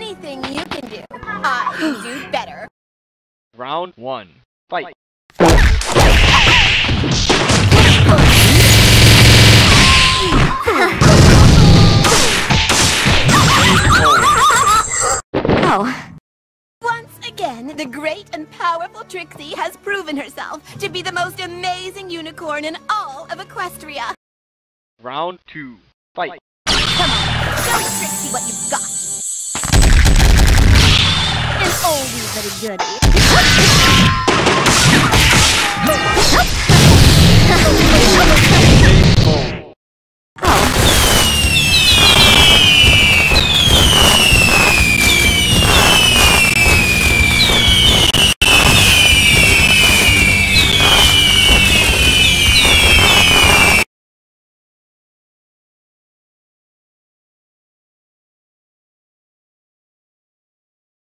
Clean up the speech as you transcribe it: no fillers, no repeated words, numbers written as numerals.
anything you can do, I can do better. Round 1. Fight. Oh. Once again, the great and powerful Trixie has proven herself to be the most amazing unicorn in all of Equestria. Round 2. Fight. Come on, show Trixie what you've got. An oldie but a goodie.